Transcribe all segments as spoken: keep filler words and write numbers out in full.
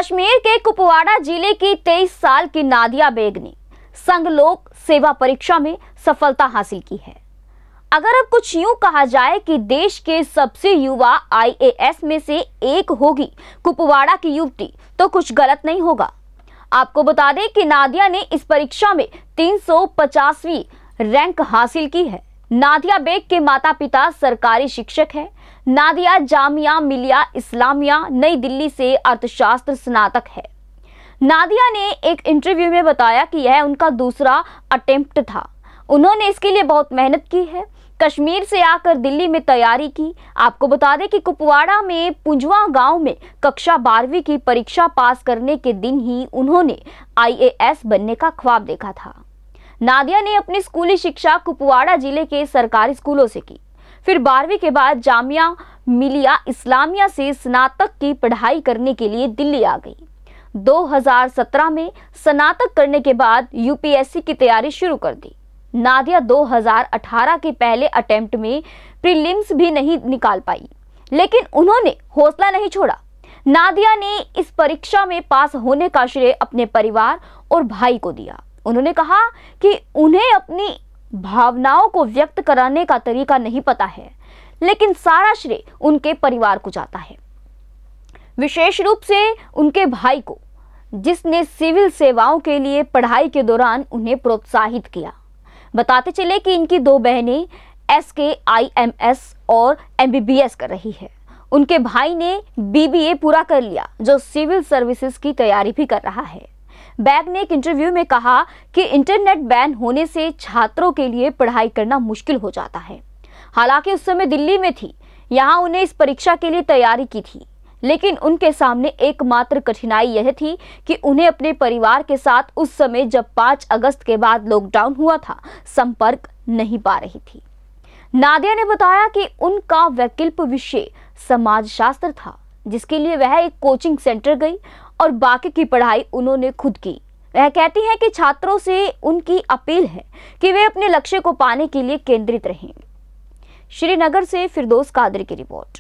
कश्मीर के कुपवाड़ा जिले की तेईस साल की नादिया बेग ने संघ लोक सेवा परीक्षा में सफलता हासिल की है। अगर अब कुछ यूं कहा जाए कि देश के सबसे युवा आई ए एस में से एक होगी कुपवाड़ा की युवती, तो कुछ गलत नहीं होगा। आपको बता दें कि नादिया ने इस परीक्षा में तीन सौ पचासवीं रैंक हासिल की है। नादिया बेग के माता पिता सरकारी शिक्षक हैं। नादिया जामिया मिलिया इस्लामिया नई दिल्ली से अर्थशास्त्र स्नातक है। नादिया ने एक इंटरव्यू में बताया कि यह उनका दूसरा अटेम्प्ट था। उन्होंने इसके लिए बहुत मेहनत की है। कश्मीर से आकर दिल्ली में तैयारी की। आपको बता दें कि कुपवाड़ा में पुंजवा गांव में कक्षा बारहवीं की परीक्षा पास करने के दिन ही उन्होंने आई ए एस बनने का ख्वाब देखा था। नादिया ने अपनी स्कूली शिक्षा कुपवाड़ा जिले के सरकारी स्कूलों से की। फिर बारहवीं के बाद जामिया मिलिया इस्लामिया से स्नातक की पढ़ाई करने के लिए दिल्ली आ गई। दो हज़ार सत्रह में स्नातक करने के बाद यू पी एस सी की तैयारी शुरू कर दी। नादिया दो हज़ार अठारह के पहले अटेम्प्ट में प्रीलिम्स भी नहीं निकाल पाई, लेकिन उन्होंने हौसला नहीं छोड़ा। नादिया ने इस परीक्षा में पास होने का श्रेय अपने परिवार और भाई को दिया। उन्होंने कहा कि उन्हें अपनी भावनाओं को व्यक्त कराने का तरीका नहीं पता है, लेकिन सारा श्रेय उनके परिवार को जाता है, विशेष रूप से उनके भाई को, जिसने सिविल सेवाओं के लिए पढ़ाई के दौरान उन्हें प्रोत्साहित किया। बताते चले कि इनकी दो बहनें S K I M S और एम बी बी एस कर रही है। उनके भाई ने बी बी ए पूरा कर लिया, जो सिविल सर्विसेज की तैयारी भी कर रहा है। बैग ने एक इंटरव्यू में कहा कि इंटरनेट बैन होने से छात्रों के लिए पढ़ाई करना मुश्किल हो जाता है। हालांकि उस समय दिल्ली में थी, यहाँ उन्हें इस परीक्षा के लिए तैयारी की थी, लेकिन उनके सामने एकमात्र कठिनाई यह थी कि उन्हें अपने परिवार के साथ उस समय, जब पाँच अगस्त के बाद लॉकडाउन हुआ था, संपर्क नहीं पा रही थी। नादिया ने बताया कि उनका वैकल्पिक विषय समाजशास्त्र था, जिसके लिए वह एक कोचिंग सेंटर गई और बाकी की पढ़ाई उन्होंने खुद की। वह कहती हैं कि छात्रों से उनकी अपील है कि वे अपने लक्ष्य को पाने के लिए केंद्रित रहें। श्रीनगर से फिरदौस कादरी की रिपोर्ट।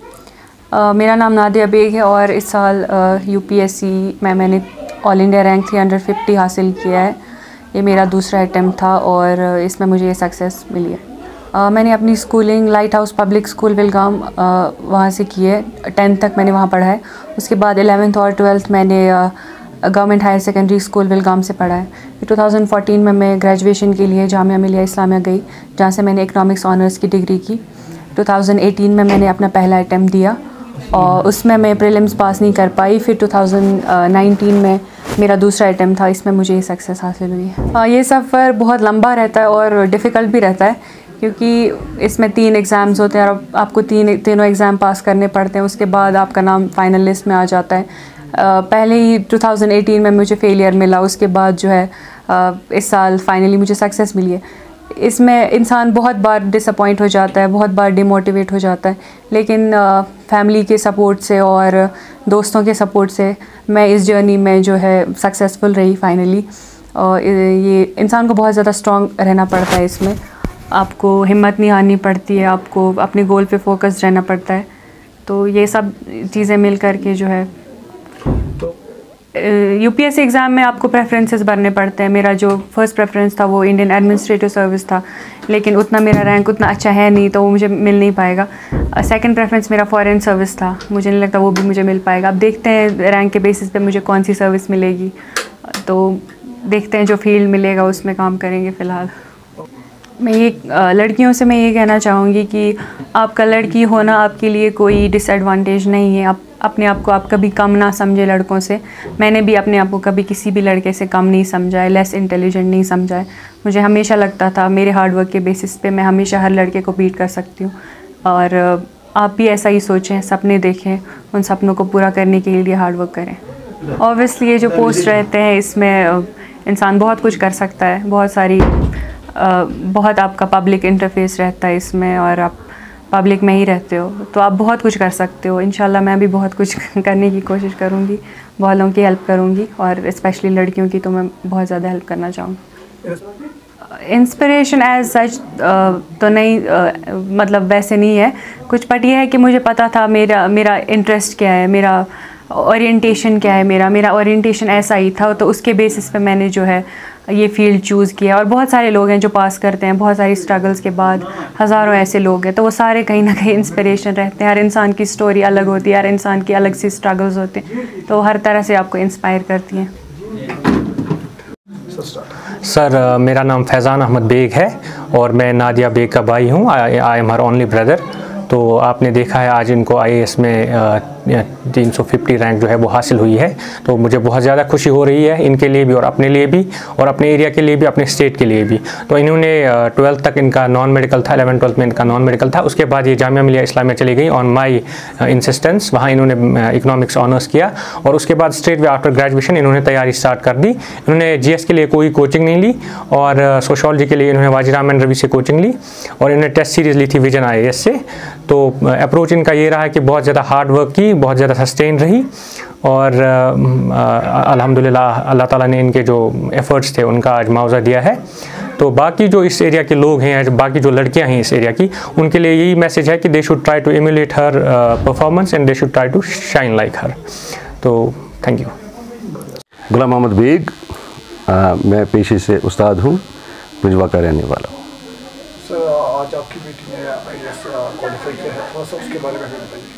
Uh, मेरा नाम नादिया बेग है और इस साल यू पी एस सी में मैंने ऑल इंडिया रैंक तीन सौ पचास हासिल किया है। ये मेरा दूसरा अटैम्प्ट था और इसमें मुझे ये सक्सेस मिली है। uh, मैंने अपनी schooling light house public school Vilgam uh, वहाँ से की है। टेंथ तक मैंने वहाँ पढ़ा है। उसके बाद एलेवेंथ और ट्वेल्थ मैंने government higher secondary school Vilgam से पढ़ा है। फिर दो हज़ार चौदह में मैं ग्रेजुएशन के लिए जामिया मिलिया इस्लामिया गई, जहाँ से मैंने इकनॉमिक्स ऑनर्स की डिग्री की। दो हज़ार अठारह में मैंने अपना पहला अटैम्प्ट दिया और उसमें मैं प्रीलिम्स पास नहीं कर पाई। फिर दो हज़ार उन्नीस में मेरा दूसरा अटैम्प्ट था, इसमें मुझे सक्सेस हासिल हुई है। ये सफ़र बहुत लंबा रहता है और डिफ़िकल्ट भी रहता है, क्योंकि इसमें तीन एग्ज़ाम्स होते हैं और आपको तीन तीनों एग्ज़ाम पास करने पड़ते हैं। उसके बाद आपका नाम फाइनल लिस्ट में आ जाता है। पहले ही दो हज़ार अठारह में मुझे फेलियर मिला, उसके बाद जो है इस साल फाइनली मुझे सक्सेस मिली है। इसमें इंसान बहुत बार डिसअपॉइंट हो जाता है, बहुत बार डिमोटिवेट हो जाता है, लेकिन फैमिली के सपोर्ट से और दोस्तों के सपोर्ट से मैं इस जर्नी में जो है सक्सेसफुल रही फाइनली। और ये इंसान को बहुत ज़्यादा स्ट्रॉन्ग रहना पड़ता है। इसमें आपको हिम्मत नहीं हारनी पड़ती है, आपको अपने गोल पे फोकस रहना पड़ता है। तो ये सब चीज़ें मिल कर के जो है U P S C exam में आपको प्रेफरेंसेस भरने पड़ते हैं। मेरा जो फर्स्ट प्रेफरेंस था वो इंडियन एडमिनिस्ट्रेटिव सर्विस था, लेकिन उतना मेरा रैंक उतना अच्छा है नहीं, तो वो मुझे मिल नहीं पाएगा। सेकंड प्रेफरेंस मेरा फॉरेन सर्विस था, मुझे नहीं लगता वो भी मुझे मिल पाएगा। अब देखते हैं रैंक के बेसिस पे मुझे कौन सी सर्विस मिलेगी, तो देखते हैं जो फील्ड मिलेगा उसमें काम करेंगे फ़िलहाल। मैं ये लड़कियों से मैं ये कहना चाहूँगी कि आपका लड़की होना आपके लिए कोई डिसएडवांटेज नहीं है। आप अपने आप को आप कभी कम ना समझे लड़कों से। मैंने भी अपने आप को कभी किसी भी लड़के से कम नहीं समझा है, लेस इंटेलिजेंट नहीं समझा है। मुझे हमेशा लगता था मेरे हार्डवर्क के बेसिस पे मैं हमेशा हर लड़के को बीट कर सकती हूँ। और आप भी ऐसा ही सोचें, सपने देखें, उन सपनों को पूरा करने के लिए हार्डवर्क करें। ऑब्वियसली ये जो पोस्ट रहते हैं इसमें इंसान बहुत कुछ कर सकता है, बहुत सारी बहुत आपका पब्लिक इंटरफेस रहता है इसमें और आप पब्लिक में ही रहते हो, तो आप बहुत कुछ कर सकते हो। इंशाल्लाह मैं भी बहुत कुछ करने की कोशिश करूँगी, बहुत लोगों की हेल्प करूँगी और स्पेशली लड़कियों की तो मैं बहुत ज़्यादा हेल्प करना चाहूँगी। इंस्पिरेशन एज सच तो नहीं, uh, मतलब वैसे नहीं है कुछ, बट ये है कि मुझे पता था मेरा मेरा इंटरेस्ट क्या है, मेरा ओरिएंटेशन क्या है मेरा मेरा ओरिएंटेशन ऐसा ही था, तो उसके बेसिस पे मैंने जो है ये फील्ड चूज़ किया। और बहुत सारे लोग हैं जो पास करते हैं, बहुत सारी स्ट्रगल्स के बाद हज़ारों ऐसे लोग हैं, तो वो सारे कहीं ना कहीं इंस्पिरेशन रहते हैं। हर इंसान की स्टोरी अलग होती है, हर इंसान की अलग सी स्ट्रगल्स होते हैं, तो हर तरह से आपको इंस्पायर करती हैं। सर, मेरा नाम फैज़ान अहमद बेग है और मैं नादिया बेग का भाई हूँ। I am her only brother. तो आपने देखा है आज इनको आई ए एस में तीन सौ पचास रैंक जो है वो हासिल हुई है, तो मुझे बहुत ज़्यादा खुशी हो रही है इनके लिए भी और अपने लिए भी और अपने एरिया के लिए भी, अपने स्टेट के लिए भी। तो इन्होंने ट्वेल्थ तक इनका नॉन मेडिकल था, एलेवन ट्वेल्थ में इनका नॉन मेडिकल था। उसके बाद ये जामिया मिलिया इस्लामिया चली गई ऑन माई इंसिस्टेंस, वहाँ इन्होंने इकोनॉमिक्स ऑनर्स किया और उसके बाद स्ट्रेट वे आफ्टर ग्रेजुएशन इन्होंने तैयारी स्टार्ट कर दी। इन्होंने जी एस के लिए कोई कोचिंग नहीं ली और सोशोलॉजी के लिए इन्होंने वाजीरामन रवि से कोचिंग ली और इन्होंने टेस्ट सीरीज़ ली थी विजन आई ए एस से। तो अप्रोच इनका ये रहा है कि बहुत ज़्यादा हार्ड वर्क की, बहुत ज़्यादा सस्टेन रही और अल्हम्दुलिल्लाह अल्लाह ताला ने इनके जो एफ़र्ट्स थे उनका आज मुआवजा दिया है। तो बाकी जो इस एरिया के लोग हैं, बाकी जो लड़कियां हैं इस एरिया की, उनके लिए यही मैसेज है कि they should try to emulate her performance and they should try to shine like her. तो थैंक यू। गुलाम अहमद बेग, आ, मैं पेशे से उस्ताद हूँ, पुंजवा का रहने वाला हूँ। आज आपकी बेटी ने आई ए एस क्वालिफाई किया है, थोड़ा सा उसके बारे में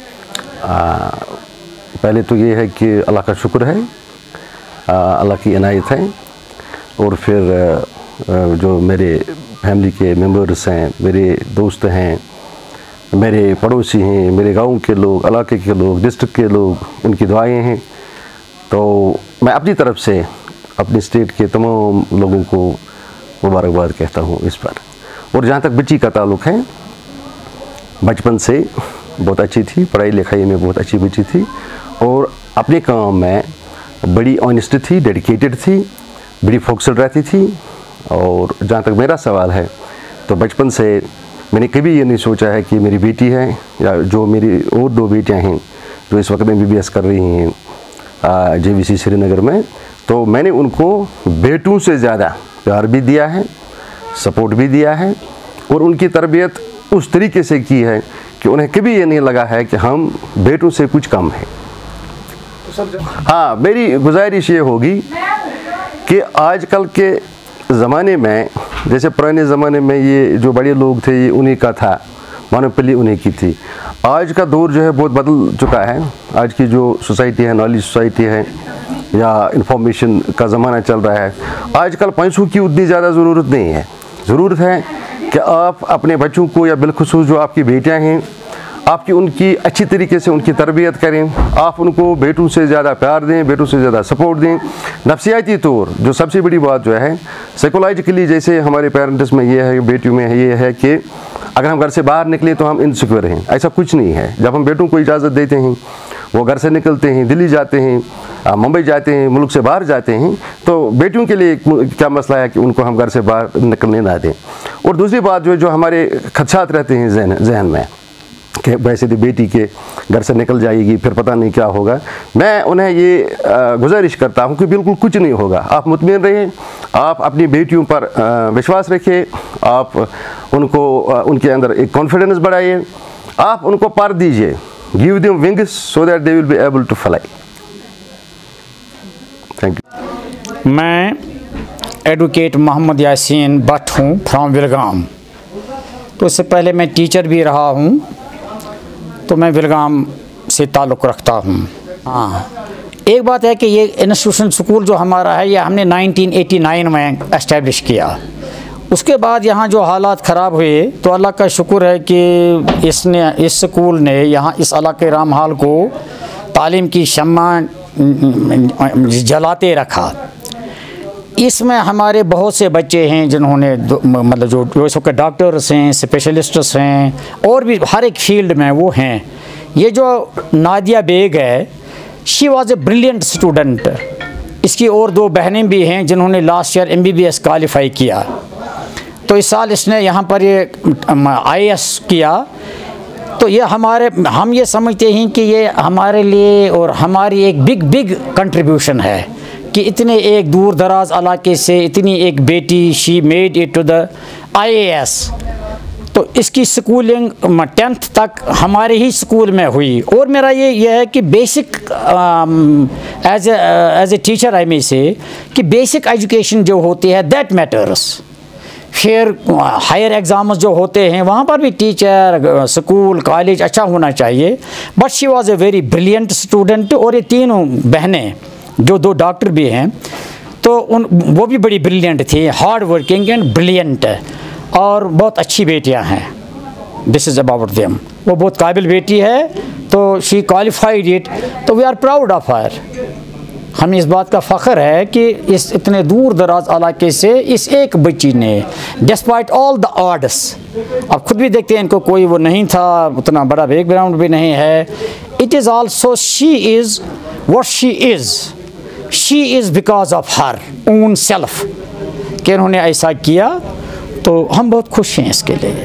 बताइए। पहले तो ये है कि अल्लाह का शुक्र है, आ, अल्लाह की इनायत है। और फिर आ, जो मेरे फैमिली के मेंबर्स हैं, मेरे दोस्त हैं, मेरे पड़ोसी हैं, मेरे गांव के लोग, इलाके के लोग, डिस्ट्रिक्ट के लोग, उनकी दुआएं हैं। तो मैं अपनी तरफ से अपने स्टेट के तमाम लोगों को मुबारकबाद कहता हूँ इस पर। और जहाँ तक बच्ची का ताल्लुक़ है, बचपन से बहुत अच्छी थी, पढ़ाई लिखाई में बहुत अच्छी बच्ची थी और अपने काम में बड़ी ऑनेस्ट थी, डेडिकेटेड थी, बड़ी फोकस्ड रहती थी। और जहाँ तक मेरा सवाल है, तो बचपन से मैंने कभी ये नहीं सोचा है कि मेरी बेटी है या जो मेरी और दो बेटियाँ हैं जो इस वक्त में बी बी एस कर रही हैं जे वी सी श्रीनगर में, तो मैंने उनको बेटों से ज़्यादा प्यार भी दिया है, सपोर्ट भी दिया है और उनकी तरबियत उस तरीके से की है कि उन्हें कभी ये नहीं लगा है कि हम बेटों से कुछ कम हैं। हाँ, मेरी गुजारिश ये होगी कि आजकल के ज़माने में, जैसे पुराने ज़माने में ये जो बड़े लोग थे ये उन्हीं का था, मोनोपोली उन्हीं की थी। आज का दौर जो है बहुत बदल चुका है। आज की जो सोसाइटी है, नॉलेज सोसाइटी है या इंफॉर्मेशन का ज़माना चल रहा है, आजकल पैसों की उतनी ज़्यादा ज़रूरत नहीं है। ज़रूरत है कि आप अपने बच्चों को या बिलखुसूस जो आपकी बेटियां हैं, आपकी उनकी अच्छी तरीके से उनकी तरबियत करें। आप उनको बेटों से ज़्यादा प्यार दें, बेटों से ज़्यादा सपोर्ट दें। नफ्सियाती तौर जो सबसे बड़ी बात जो है, साइकोलॉजिकली जैसे हमारे पेरेंट्स में ये है, बेटियों में ये है कि अगर हम घर से बाहर निकले तो हम इनसिक्योर हैं। ऐसा कुछ नहीं है। जब हम बेटों को इजाज़त देते हैं, वो घर से निकलते हैं, दिल्ली जाते हैं, मुंबई जाते हैं, मुल्क से बाहर जाते हैं, तो बेटियों के लिए क्या मसला है कि उनको हम घर से बाहर निकलने ना दें। और दूसरी बात जो जो हमारे खदशात रहते हैं जहन जहन में कि वैसे तो बेटी के घर से निकल जाएगी, फिर पता नहीं क्या होगा, मैं उन्हें ये गुजारिश करता हूँ कि बिल्कुल कुछ नहीं होगा। आप मुतमईन रहिए, आप अपनी बेटियों पर विश्वास रखिए, आप उनको उनके अंदर एक कॉन्फिडेंस बढ़ाइए, आप उनको पर दीजिए, give them wings so that they will be able to fly. Thank you. मैं एडवोकेट मोहम्मद यासीन भट्ट हूँ फ्रॉम विलगाम। तो इससे पहले मैं टीचर भी रहा हूँ, तो मैं विलगाम से ताल्लुक़ रखता हूँ। हाँ, एक बात है कि ये इंस्टीट्यूशन स्कूल जो हमारा है, ये हमने नाइनटीन एटी नाइन में एस्टेब्लिश किया। उसके बाद यहाँ जो हालात ख़राब हुए, तो अल्लाह का शुक्र है कि इसने इस स्कूल ने यहाँ इस इलाके रामहाल को तालीम की शम्मा जलाते रखा। इसमें हमारे बहुत से बच्चे हैं जिन्होंने मतलब जो जो इस वक्त डॉक्टर्स हैं, स्पेशलिस्ट्स हैं और भी हर एक फील्ड में वो हैं। ये जो नादिया बेग है, she was a brilliant student. इसकी और दो बहनें भी हैं जिन्होंने last year M B B S qualify किया। तो इस साल इसने यहाँ पर ये आई ए एस किया। तो ये हमारे हम ये समझते हैं कि ये हमारे लिए और हमारी एक बिग बिग कंट्रीब्यूशन है कि इतने एक दूर दराज इलाके से इतनी एक बेटी she made it to the I A S. तो इसकी स्कूलिंग टेंथ तक हमारे ही स्कूल में हुई। और मेरा ये ये है कि basic as as a teacher I may say कि बेसिक एजुकेशन जो होती है दैट मैटर्स। फिर हायर एग्ज़ाम्स जो होते हैं वहाँ पर भी टीचर, स्कूल, कॉलेज अच्छा होना चाहिए। But she was a very brilliant student. और ये तीनों बहनें जो दो डॉक्टर भी हैं तो उन वो भी बड़ी ब्रिलियंट थी, हार्ड वर्किंग एंड ब्रिलियंट, और बहुत अच्छी बेटियां हैं। This is about them. वो बहुत काबिल बेटी है, तो शी क्वालिफाइड इट, तो we are proud of her. हमें इस बात का फ़ख्र है कि इस इतने दूर दराज इलाके से इस एक बच्ची ने डिस्पाइट ऑल द ऑड्स, अब खुद भी देखते हैं इनको कोई वो नहीं था, उतना बड़ा बैकग्राउंड भी नहीं है। It is also she is what she is, she is because of her own self कि उन्होंने ऐसा किया, तो हम बहुत खुश हैं इसके लिए।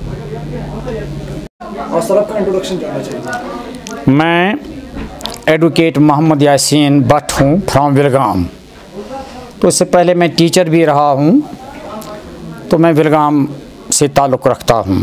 और सर आपका इंट्रोडक्शन जानना चाहिए। मैं एडवोकेट मोहम्मद यासीन भट्ट हूँ फ्रॉम विलगाम। तो इससे पहले मैं टीचर भी रहा हूँ, तो मैं विलगाम से ताल्लुक़ रखता हूँ।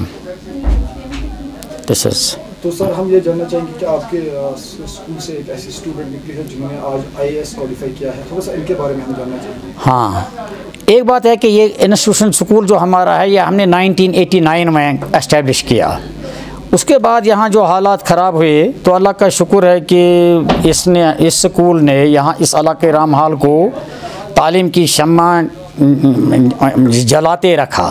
This is. तो सर हम ये जानना चाहेंगे कि आपके स्कूल से एक ऐसी स्टूडेंट निकली है जिन्होंने आज आई ए एस क्वालिफाई किया है, थोड़ा सा इनके बारे में हम जानना चाहेंगे। हाँ, एक बात है कि ये इंस्टीट्यूशन स्कूल जो हमारा है ये हमने नाइनटीन एटी नाइन में एस्टेब्लिश किया। उसके बाद यहाँ जो हालात ख़राब हुए तो अल्लाह का शुक्र है कि इसने इस स्कूल ने यहाँ इस इलाके रामहाल को तालीम की शम्मा जलाते रखा।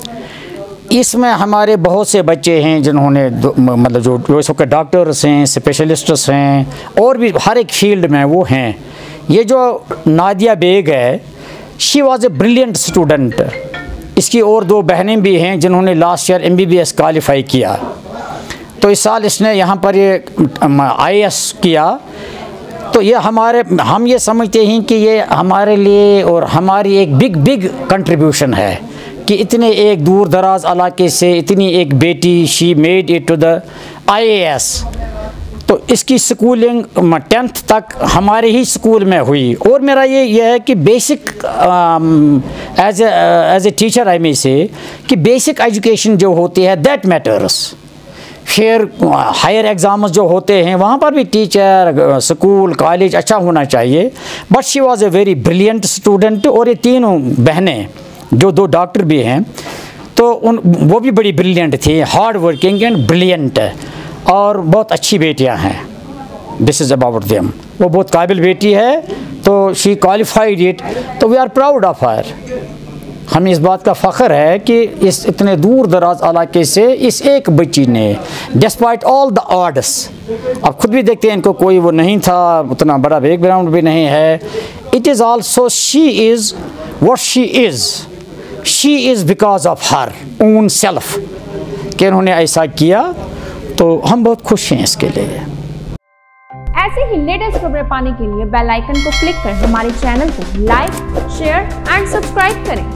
इसमें हमारे बहुत से बच्चे हैं जिन्होंने मतलब जो जो इसके डॉक्टर्स हैं, स्पेशलिस्ट्स हैं, और भी हर एक फील्ड में वो हैं। ये जो नादिया बेग है, she was a brilliant student. इसकी और दो बहनें भी हैं जिन्होंने last year M B B S qualify किया। तो इस साल इसने यहाँ पर ये आई ए एस किया। तो ये हमारे हम ये समझते हैं कि ये हमारे लिए और हमारी एक बिग बिग कंट्रीब्यूशन है कि इतने एक दूर दराज इलाके से इतनी एक बेटी, she made it to the I A S. तो इसकी स्कूलिंग टेंथ तक हमारे ही स्कूल में हुई। और मेरा ये ये है कि basic as as a teacher I may say कि बेसिक एजुकेशन जो होती है दैट मैटर्स। फिर हायर एग्ज़ाम्स जो होते हैं वहाँ पर भी टीचर, स्कूल, कॉलेज अच्छा होना चाहिए। But she was a very brilliant student. और ये तीनों बहनें जो दो डॉक्टर भी हैं तो उन वो भी बड़ी ब्रिलियंट थी, हार्ड वर्किंग एंड ब्रिलियंट, और बहुत अच्छी बेटियां हैं। This is about them. वो बहुत काबिल बेटी है, तो शी क्वालिफाइड इट, तो we are proud of her. हमें इस बात का फ़ख्र है कि इस इतने दूर दराज इलाके से इस एक बच्ची ने डिस्पाइट ऑल द ऑड्स, अब खुद भी देखते हैं इनको कोई वो नहीं था, उतना बड़ा बैकग्राउंड भी नहीं है। It is also she is what she is, she is because of her own self कि उन्होंने ऐसा किया, तो हम बहुत खुश हैं इसके लिए। ऐसे ही लेटेस्ट खबरें पाने के लिए बेल आइकन को क्लिक कर हमारे चैनल को लाइक, शेयर एंड सब्सक्राइब करें।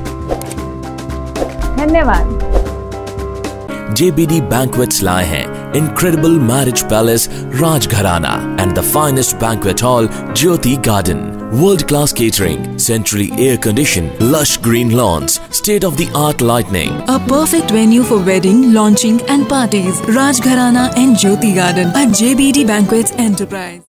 धन्यवाद। J B D Banquets लाए हैं incredible marriage palace Rajgharana and the finest banquet hall Jyoti Garden. World-class catering, centrally air-conditioned, lush green lawns, state-of-the-art lighting. A perfect venue for wedding, launching and parties. Rajgharana and Jyoti Garden at J B D Banquets Enterprise.